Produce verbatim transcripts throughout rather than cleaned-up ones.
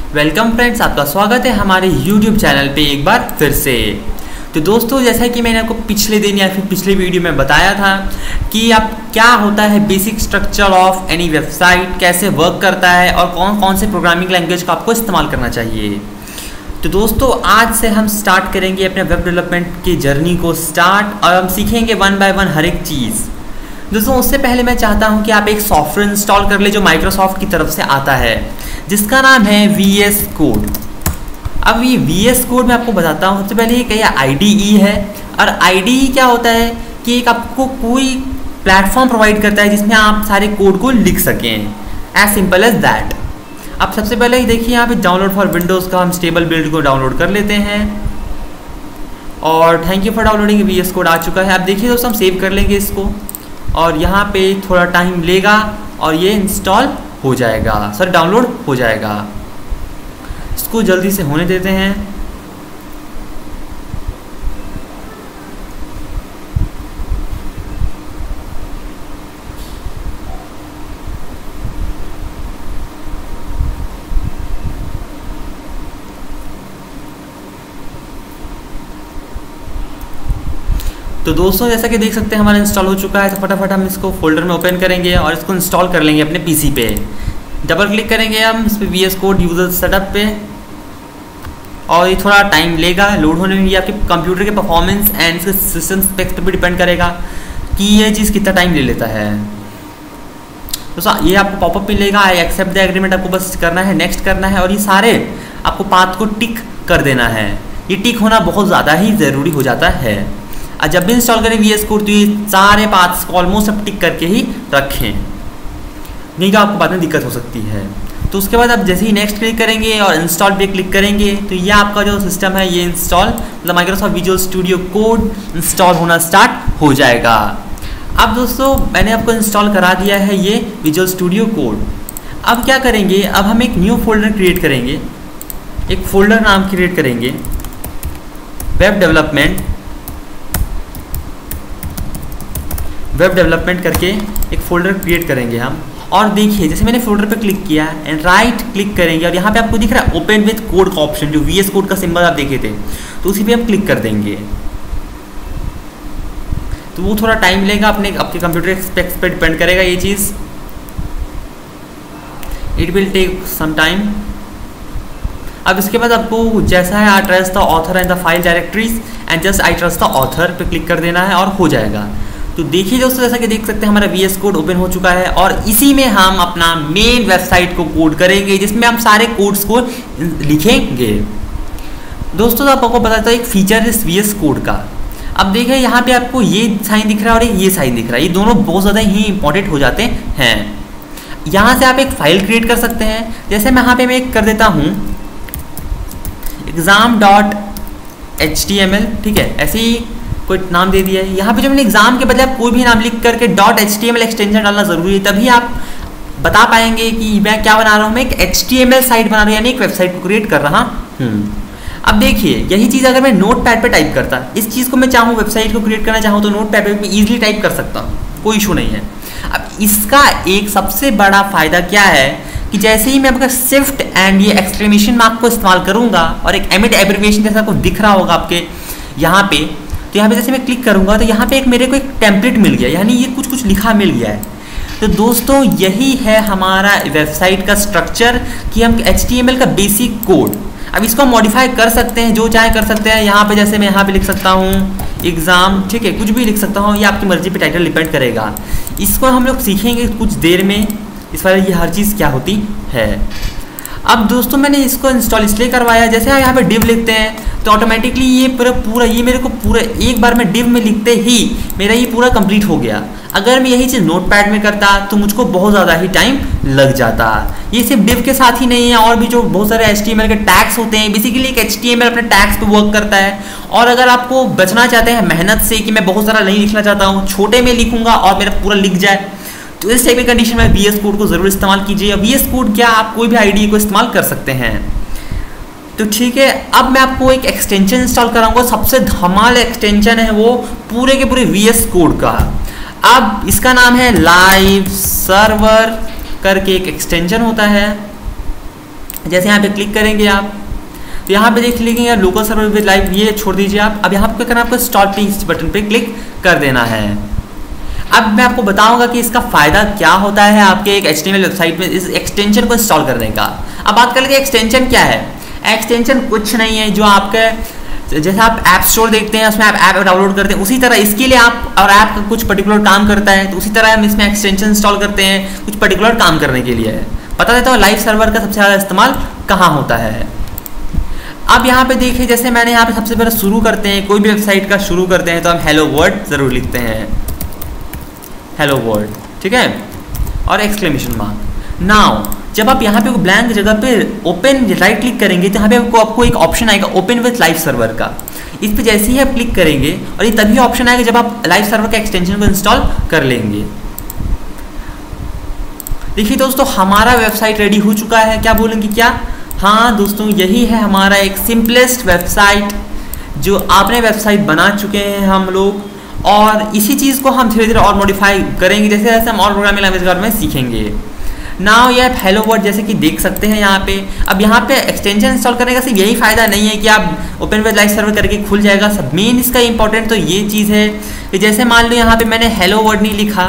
Welcome friends, आपका स्वागत है हमारे यूट्यूब चैनल पे एक बार फिर से। तो दोस्तों, जैसा कि मैंने आपको पिछले दिन या फिर पिछले वीडियो में बताया था कि आप क्या होता है basic structure of any website, कैसे वर्क करता है और कौन कौन से प्रोग्रामिंग लैंग्वेज का आपको इस्तेमाल करना चाहिए। तो दोस्तों, आज से हम स्टार्ट करेंगे अपने वेब डेवलपमेंट की जर्नी को स्टार्ट और हम सीखेंगे वन बाय वन हर एक चीज़। दोस्तों, उससे पहले मैं चाहता हूं कि आप एक सॉफ्टवेयर इंस्टॉल कर ले जो माइक्रोसॉफ्ट की तरफ से आता है, जिसका नाम है वी एस कोड। अब ये वी एस कोड मैं आपको बताता हूं। सबसे पहले ये आई डी ई है, और आई डी ई क्या होता है कि एक आपको कोई प्लेटफॉर्म प्रोवाइड करता है जिसमें आप सारे कोड को लिख सकें, एज सिंपल एज दैट। अब सबसे पहले ही देखिए यहाँ पे डाउनलोड फॉर विंडोज़ का हम स्टेबल बिल्ड को डाउनलोड कर लेते हैं, और thank you for downloading. V S code आ चुका है। अब देखिए दोस्तों, हम सेव कर लेंगे इसको, और यहाँ पे थोड़ा टाइम लेगा और ये इंस्टॉल हो जाएगा, सॉरी डाउनलोड हो जाएगा। इसको जल्दी से होने देते हैं। तो दोस्तों, जैसा कि देख सकते हैं हमारा इंस्टॉल हो चुका है। तो फटाफट हम इसको फोल्डर में ओपन करेंगे और इसको इंस्टॉल कर लेंगे अपने पीसी पे। डबल क्लिक करेंगे हम इस पर V S code user setup पे, और ये थोड़ा टाइम लेगा लोड होने में। ये आपके कंप्यूटर के परफॉर्मेंस एंड इसके सिस्टम स्पेक्स पे भी डिपेंड करेगा कि ये चीज़ कितना टाइम ले लेता है। दोस्तों, ये आपको पॉपअप मिलेगा, आई एक्सेप्ट द एग्रीमेंट आपको बस करना है, नेक्स्ट करना है, और ये सारे आपको पाथ को टिक कर देना है। ये टिक होना बहुत ज़्यादा ही ज़रूरी हो जाता है। और जब भी इंस्टॉल करें वी एस कोड तो ये सारे पाथ्स को ऑलमोस्ट अब टिक करके ही रखें, नहीं तो आपको बाद में दिक्कत हो सकती है। तो उसके बाद आप जैसे ही नेक्स्ट क्लिक करेंगे और इंस्टॉल पे क्लिक करेंगे तो ये आपका जो सिस्टम है ये इंस्टॉल मतलब Microsoft Visual Studio Code install होना स्टार्ट हो जाएगा। अब दोस्तों, मैंने आपको इंस्टॉल करा दिया है ये विजुअल स्टूडियो कोड। अब क्या करेंगे, अब हम एक न्यू फोल्डर क्रिएट करेंगे। एक फोल्डर नाम क्रिएट करेंगे वेब डेवलपमेंट वेब डेवलपमेंट करके एक फोल्डर क्रिएट करेंगे हम। और देखिए, जैसे मैंने फोल्डर पे क्लिक किया एंड राइट क्लिक करेंगे, और यहाँ पे आपको दिख रहा है ओपन विथ कोड का ऑप्शन, जो वी एस कोड का सिंबल आप देखे थे, तो उसी पे हम क्लिक कर देंगे। तो वो थोड़ा टाइम लेगा, अपने आपके कंप्यूटर स्पेक्स पे डिपेंड करेगा ये चीज़। It will take some time. अब इसके बाद आपको जैसा है I trust the author and the file directories and just I trust the author पे क्लिक कर देना है और हो जाएगा। तो देखिए दोस्तों, जैसा कि देख सकते हैं हमारा वी एस कोड ओपन हो चुका है, और इसी में हम अपना मेन वेबसाइट को कोड करेंगे, जिसमें हम सारे कोड्स को लिखेंगे। दोस्तों, तो आपको बताता हूँ एक फीचर इस वी एस कोड का। अब देखिए, यहाँ पे आपको ये साइन दिख रहा है और ये साइन दिख रहा है, ये दोनों बहुत ज़्यादा ही इंपॉर्टेंट हो जाते हैं। यहाँ से आप एक फाइल क्रिएट कर सकते हैं। जैसे मैं यहाँ पे मैं एक कर देता हूँ exam dot H T M L, ठीक है, ऐसे ही कोई नाम दे दिया है। यहाँ पे जो मैंने एग्जाम के बदले आप कोई भी नाम लिख करके dot H T M L extension डालना जरूरी है, तभी आप बता पाएंगे कि मैं क्या बना रहा हूँ। मैं एक H T M L site बना रहा हूँ, यानी एक वेबसाइट को क्रिएट कर रहा हूँ। अब देखिए, यही चीज़ अगर मैं नोट पैड पर टाइप करता, इस चीज़ को मैं चाहूँ वेबसाइट को क्रिएट करना चाहूँ तो नोट पैड पर ईजिली टाइप कर सकता हूँ, कोई इशू नहीं है। अब इसका एक सबसे बड़ा फायदा क्या है कि जैसे ही मैं आपका शिफ्ट एंड ये एक्सक्लेमेशन मार्क को इस्तेमाल करूँगा और एक एमिट एब्रिविएशन जैसा आपको दिख रहा होगा आपके यहाँ पे, तो यहाँ पे जैसे मैं क्लिक करूँगा तो यहाँ पे एक मेरे को एक टेम्पलेट मिल गया, यानी ये कुछ कुछ लिखा मिल गया है। तो दोस्तों, यही है हमारा वेबसाइट का स्ट्रक्चर कि हम एच टी एम एल का बेसिक कोड। अब इसको मॉडिफाई कर सकते हैं, जो चाहे कर सकते हैं। यहाँ पे जैसे मैं यहाँ पे लिख सकता हूँ एग्ज़ाम, ठीक है, कुछ भी लिख सकता हूँ, ये आपकी मर्जी पे टाइटल डिपेंड करेगा। इसको हम लोग सीखेंगे कुछ देर में, इस बारे ये हर चीज़ क्या होती है। अब दोस्तों, मैंने इसको इंस्टॉल इसलिए करवाया, जैसे हम यहाँ पे डिव लिखते हैं तो ऑटोमेटिकली ये पूरा पूरा ये मेरे को पूरा एक बार में डिव में लिखते ही मेरा ये पूरा कंप्लीट हो गया। अगर मैं यही चीज़ नोट पैड में करता तो मुझको बहुत ज़्यादा ही टाइम लग जाता। ये सिर्फ डिव के साथ ही नहीं है, और भी जो बहुत सारे एच टी एम एल के टैग्स होते हैं, बेसिकली एक एच टी एम एल अपने टैग्स पे वर्क करता है। और अगर आपको बचना चाहते हैं मेहनत से कि मैं बहुत सारा नहीं लिखना चाहता हूँ, छोटे में लिखूंगा और मेरा पूरा लिख जाए, तो इस टाइप की कंडीशन में वी एस कोड को जरूर इस्तेमाल कीजिए। वी एस कोड क्या, आप कोई भी आई डी ई को इस्तेमाल कर सकते हैं। तो ठीक है, अब मैं आपको एक एक्सटेंशन इंस्टॉल कराऊंगा। सबसे धमाल एक्सटेंशन है वो पूरे के पूरे वी एस कोड का। अब इसका नाम है लाइव सर्वर करके एक एक्सटेंशन होता है। जैसे यहाँ पे क्लिक करेंगे आप तो यहाँ पे देख लीजिए लोकल सर्वर विद लाइव, ये छोड़ दीजिए आप। अब यहाँ पे क्या करना है, आपको स्टार्ट प्लीज बटन पे क्लिक कर देना है। अब मैं आपको बताऊंगा कि इसका फ़ायदा क्या होता है आपके एक H T M L website में इस एक्सटेंशन को इंस्टॉल करने का। अब बात कर लेते हैं एक्सटेंशन क्या है। एक्सटेंशन कुछ नहीं है, जो आपके जैसे आप ऐप स्टोर देखते हैं उसमें आप ऐप डाउनलोड करते हैं, उसी तरह इसके लिए आप और ऐप का कुछ पर्टिकुलर काम करता है तो उसी तरह हम इसमें एक्सटेंशन इंस्टॉल करते हैं कुछ पर्टिकुलर काम करने के लिए। बता देता हूँ लाइव सर्वर का सबसे ज़्यादा इस्तेमाल कहाँ होता है। अब यहाँ पे देखिए, जैसे मैंने यहाँ पे सबसे पहले शुरू करते हैं, कोई भी वेबसाइट का शुरू करते हैं तो हम हेलो वर्ल्ड ज़रूर लिखते हैं, हेलो वर्ल्ड, ठीक है, और एक्सक्लेमेशन मार्क। नाउ जब आप यहाँ पे ब्लैंक जगह पे ओपन राइट क्लिक करेंगे तो यहाँ पे आपको आपको एक ऑप्शन आएगा ओपन विथ लाइव सर्वर का। इस पे जैसे ही आप क्लिक करेंगे और ये तभी ऑप्शन आएगा जब आप लाइव सर्वर का एक्सटेंशन को इंस्टॉल कर लेंगे। देखिए दोस्तों, हमारा वेबसाइट रेडी हो चुका है। क्या बोलेंगे क्या? हाँ दोस्तों, यही है हमारा एक सिंपलेस्ट वेबसाइट जो आपने वेबसाइट बना चुके हैं हम लोग, और इसी चीज़ को हम धीरे धीरे और मॉडिफाई करेंगे जैसे जैसे हम और प्रोग्रामिंग लैंग्वेज के बारे में सीखेंगे। नाउ ये हेलो वर्ल्ड जैसे कि देख सकते हैं यहाँ पे। अब यहाँ पे एक्सटेंशन इंस्टॉल करने का सिर्फ यही फ़ायदा नहीं है कि आप ओपन विद लाइव सर्वर करके खुल जाएगा सब। मेन इसका इंपॉर्टेंट तो ये चीज़ है कि जैसे मान लो यहाँ पे मैंने हेलो वर्ल्ड नहीं लिखा,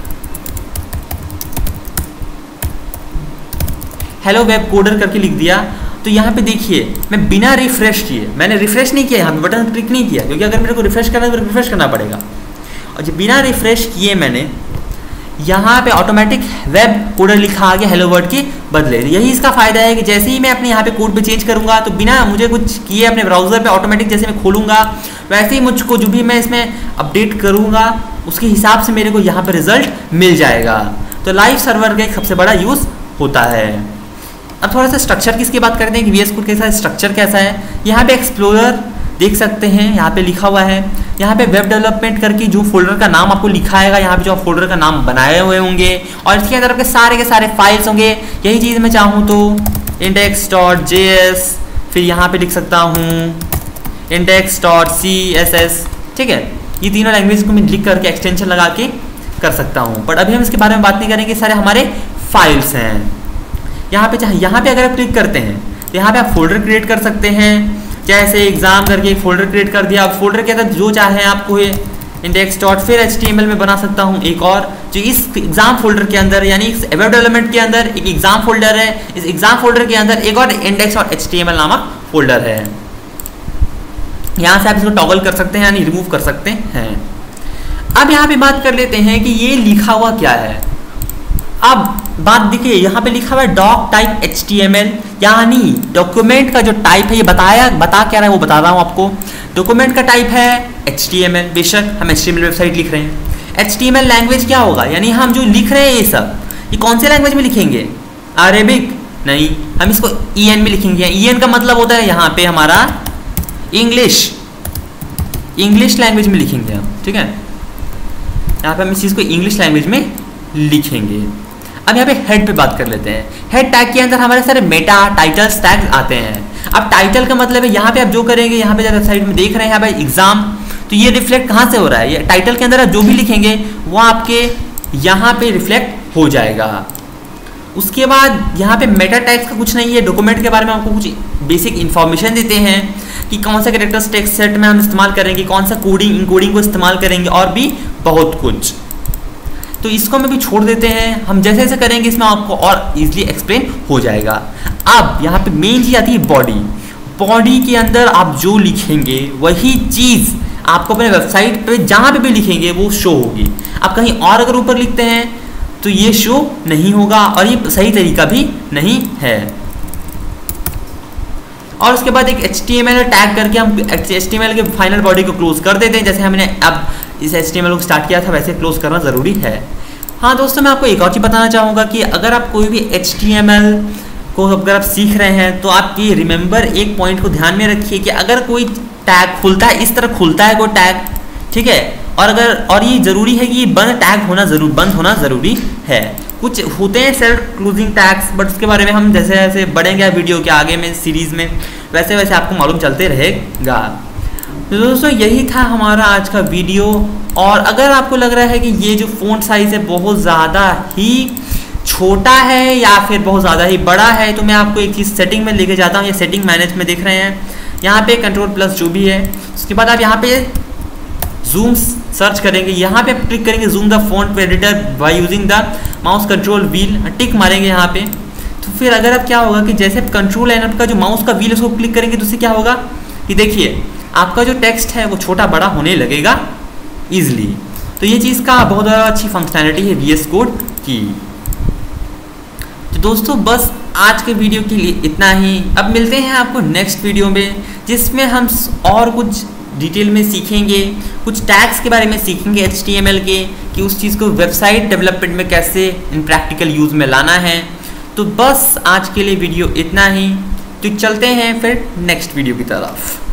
हेलो वेब कोडर करके लिख दिया, तो यहाँ पे देखिए मैं बिना रिफ्रेश किए, मैंने रिफ्रेश नहीं किया, यहाँ पे बटन क्लिक नहीं किया क्योंकि अगर मेरे को रिफ्रेश करना है तो रिफ्रेश करना पड़ेगा, और जब बिना रिफ्रेश किए मैंने यहाँ पे ऑटोमेटिक वेब कोडर लिखा आ गया हेलो वर्ल्ड के बदले। यही इसका फ़ायदा है कि जैसे ही मैं अपने यहाँ पे कोड पे चेंज करूँगा तो बिना मुझे कुछ किए अपने ब्राउज़र पे ऑटोमेटिक जैसे मैं खोलूँगा वैसे ही मुझको जो भी मैं इसमें अपडेट करूँगा उसके हिसाब से मेरे को यहाँ पे रिजल्ट मिल जाएगा। तो लाइव सर्वर का एक सबसे बड़ा यूज़ होता है। अब थोड़ा सा स्ट्रक्चर की इसकी बात करते हैं कि वी एस कोड कैसा स्ट्रक्चर कैसा है। यहाँ पे एक्सप्लोरर देख सकते हैं, यहाँ पे लिखा हुआ है, यहाँ पे वेब डेवलपमेंट करके जो फोल्डर का नाम आपको लिखा आएगा, यहाँ पे जो आप फोल्डर का नाम बनाए हुए होंगे और इसके अंदर आपके सारे के सारे फाइल्स होंगे। यही चीज़ मैं चाहूँ तो इंडेक्स डॉट जे एस, फिर यहाँ पे लिख सकता हूँ index dot C S S, ठीक है। ये तीनों लैंग्वेज को मैं लिख करके एक्सटेंशन लगा के कर सकता हूँ, बट अभी हम इसके बारे में बात नहीं करेंगे। सारे हमारे फाइल्स हैं। यहाँ पे चाहे यहाँ पे अगर आप क्लिक करते हैं तो यहाँ पे आप फोल्डर क्रिएट कर सकते हैं, जैसे एग्जाम करके एक फोल्डर क्रिएट कर दिया। आप फोल्डर के अंदर जो चाहे आपको इंडेक्स डॉट फिर एच टी एम एल में बना सकता हूँ एक और, जो इस एग्जाम फोल्डर के अंदर यानी वेब डेवलपमेंट के अंदर एक एग्जाम फोल्डर है, इस एग्जाम फोल्डर के अंदर एक और इंडेक्स और एच टी एम एल नामक फोल्डर है। यहाँ से आप इसको टॉगल कर सकते हैं यानी रिमूव कर सकते हैं। अब यहाँ पे बात कर लेते हैं कि ये लिखा हुआ क्या है। अब बात देखिए, यहाँ पे लिखा हुआ है doc type H T M L, यानी डॉक्यूमेंट का जो टाइप है, ये बताया बता क्या रहा है वो बता रहा हूँ आपको। डॉक्यूमेंट का टाइप है एच टी एम एल, बेशक हम H T M L website लिख रहे हैं। H T M L language क्या होगा, यानी हम जो लिख रहे हैं ये सब ये कौन से लैंग्वेज में लिखेंगे? अरेबिक नहीं, हम इसको ई एन में लिखेंगे। ई एन का मतलब होता है यहाँ पे हमारा इंग्लिश, इंग्लिश लैंग्वेज में लिखेंगे हम, ठीक है। यहाँ पे हम इस चीज़ को इंग्लिश लैंग्वेज में लिखेंगे। अब यहाँ पे हेड पे बात कर लेते हैं। हेड टैग के अंदर हमारे सारे मेटा टाइटल्स टैग आते हैं। अब टाइटल का मतलब है यहाँ पे आप जो करेंगे, यहाँ पे जब वेबसाइट में देख रहे हैं यहाँ पे एग्जाम, तो ये रिफ्लेक्ट कहाँ से हो रहा है? ये टाइटल के अंदर आप जो भी लिखेंगे वो आपके यहाँ पे रिफ्लेक्ट हो जाएगा। उसके बाद यहाँ पे मेटा टैग्स का कुछ नहीं है। डॉक्यूमेंट के बारे में आपको कुछ बेसिक इन्फॉर्मेशन देते हैं कि कौन सा कैरेक्टर्स टेक्स्ट सेट में हम इस्तेमाल करेंगे, कौन सा कोडिंग इनकोडिंग को इस्तेमाल करेंगे और भी बहुत कुछ। तो इसको हम भी छोड़ देते हैं, हम जैसे जैसे करेंगे इसमें आपको और इजीली एक्सप्लेन हो जाएगा। अब यहाँ पे मेन चीज़ आती है बॉडी। बॉडी के अंदर आप जो लिखेंगे वही चीज़ आपको अपने वेबसाइट पे जहाँ पे भी लिखेंगे वो शो होगी। आप कहीं और अगर ऊपर लिखते हैं तो ये शो नहीं होगा और ये सही तरीका भी नहीं है। और उसके बाद एक H T M L tag करके हम एच टी एम एल के फाइनल बॉडी को क्लोज कर देते हैं। जैसे हमने अब इस एच टी एम एल को स्टार्ट किया था वैसे क्लोज करना ज़रूरी है। हाँ दोस्तों, मैं आपको एक और चीज़ बताना चाहूँगा कि अगर आप कोई भी एच टी एम एल को अगर आप सीख रहे हैं तो आप ये रिमेंबर एक पॉइंट को ध्यान में रखिए कि अगर कोई टैग खुलता है, इस तरह खुलता है कोई टैग, ठीक है, और अगर और ये ज़रूरी है कि ये बंद टैग होना ज़रूर बंद होना ज़रूरी है। कुछ होते हैं सेल्फ क्लोजिंग टैग्स, बट उसके बारे में हम जैसे जैसे बढ़ेंगे वीडियो के आगे में सीरीज़ में वैसे वैसे आपको मालूम चलते रहेगा। तो दोस्तों यही था हमारा आज का वीडियो। और अगर आपको लग रहा है कि ये जो फ़ॉन्ट साइज़ है बहुत ज़्यादा ही छोटा है या फिर बहुत ज़्यादा ही बड़ा है, तो मैं आपको एक चीज़ सेटिंग में लेके जाता हूँ। ये सेटिंग मैनेज में देख रहे हैं, यहाँ पे कंट्रोल प्लस जो भी है, उसके बाद आप यहाँ पे जूम सर्च करेंगे, यहाँ पे क्लिक करेंगे zoom the font editor by using the mouse control wheel, tick मारेंगे यहाँ पे। तो फिर अगर अब क्या होगा कि जैसे कंट्रोल एंड आपका जो माउस का व्हील उसको क्लिक करेंगे तो उससे क्या होगा कि देखिए आपका जो टेक्स्ट है वो छोटा बड़ा होने लगेगा ईजिली। तो ये चीज़ का बहुत ज़्यादा अच्छी फंक्शनैलिटी है वी एस कोड की। तो दोस्तों बस आज के वीडियो के लिए इतना ही। अब मिलते हैं आपको नेक्स्ट वीडियो में, जिसमें हम और कुछ डिटेल में सीखेंगे, कुछ टैग्स के बारे में सीखेंगे एच टी एम एल के, कि उस चीज़ को वेबसाइट डेवलपमेंट में कैसे इन प्रैक्टिकल यूज़ में लाना है। तो बस आज के लिए वीडियो इतना ही, तो चलते हैं फिर नेक्स्ट वीडियो की तरफ।